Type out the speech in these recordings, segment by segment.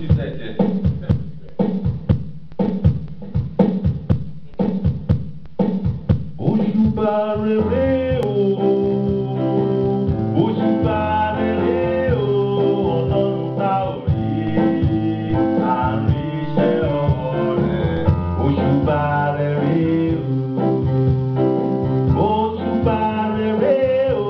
ti tẹ̀jẹ̀. Òṣùbà rere o, òṣùbà rere o, ọlọ́run tá ò rí àárín iṣẹ́ ọwọ́ rẹ̀. Òṣùbà rere o, òṣùbà rere o,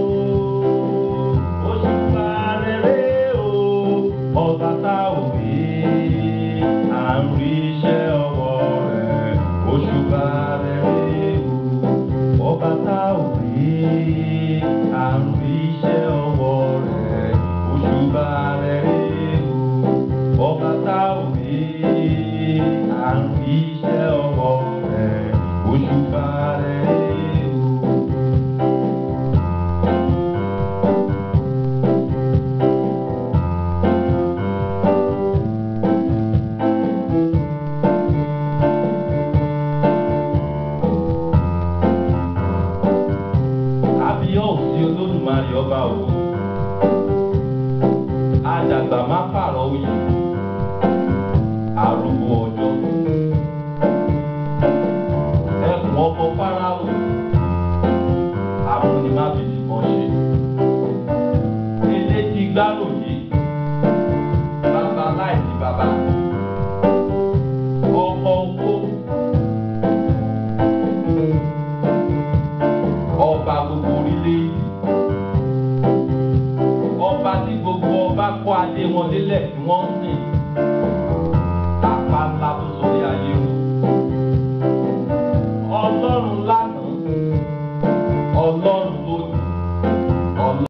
òṣùbà rere o, ọba tá ò rí àárín iṣẹ́ ọwọ́ rẹ̀. Òṣùbà rere o, ọba tá ò rí àárín iṣẹ́ ọwọ́ rẹ̀. Òṣùbà rere o, ọba tá ò rí àárín iṣẹ́ ọwọ́ rẹ̀. Òṣùbà rere o. Kábíyèsí Olódùmarè ọba ògo, àdàgbà má pààrọ̀ oyè, arúgbó ọjọ́, ẹkùn ọkọ Fáráò, amúnimábìnìkan ṣe, eléjì gbáròyé, bàbá láìsí bàbá, ọkọ owó, ọba gbogbo orílẹ̀-èdè, ọba tí gbogbo ọba kọ́ adé wọn lélẹ̀ tí wọ́n ń sìn.